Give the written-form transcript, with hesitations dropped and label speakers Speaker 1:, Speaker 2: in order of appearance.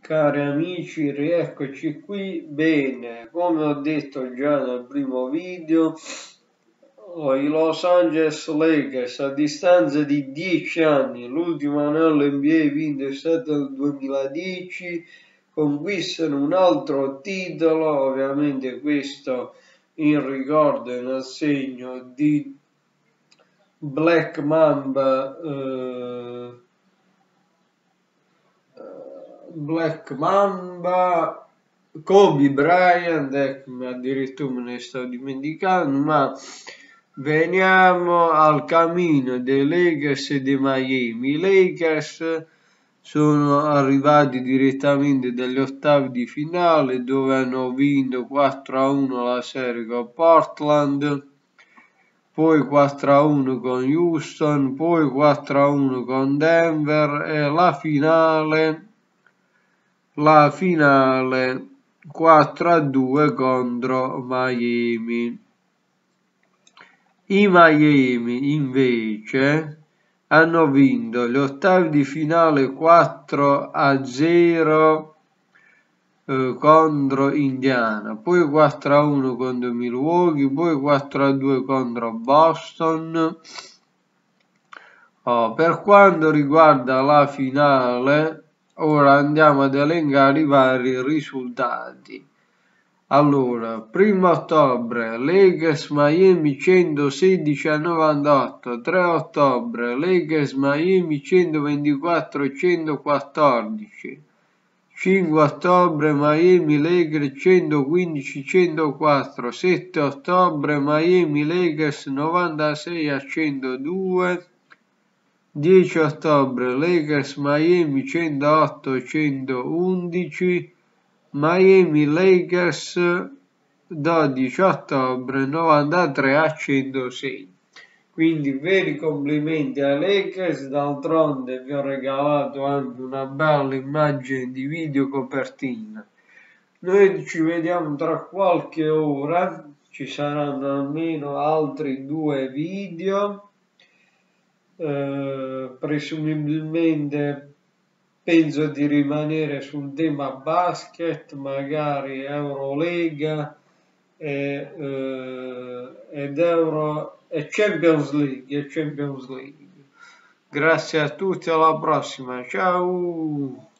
Speaker 1: Cari amici, rieccoci qui. Bene, come ho detto già nel primo video, i Los Angeles Lakers a distanza di 10 anni, l'ultimo anello NBA vinto è stato nel 2010, conquistano un altro titolo, ovviamente questo in ricordo e nel segno di Black Mamba, Kobe Bryant, ecco, addirittura me ne sto dimenticando, ma veniamo al cammino dei Lakers e dei Miami. I Lakers sono arrivati direttamente dagli ottavi di finale dove hanno vinto 4-1 la serie con Portland, poi 4-1 con Houston, poi 4-1 con Denver e la finale 4-2 contro Miami. I Miami invece hanno vinto gli ottavi di finale 4-0 contro Indiana, poi 4-1 contro Milwaukee, poi 4-2 contro Boston. Per quanto riguarda la finale, ora andiamo ad elencare i vari risultati. Allora, 1 ottobre, Lakers Miami 116-98, 3 ottobre, Lakers Miami 124-114, 5 ottobre Miami Lakers 115-104, 7 ottobre Miami Lakers 96-102, 10 ottobre Lakers Miami 108-111, Miami Lakers 12 ottobre 93-106. Quindi veri complimenti ai Lakers, d'altronde vi ho regalato anche una bella immagine di video copertina. Noi ci vediamo tra qualche ora, ci saranno almeno altri 2 video. Presumibilmente penso di rimanere sul tema basket, magari Eurolega ed Euro e Champions League. Grazie a tutti, alla prossima, ciao!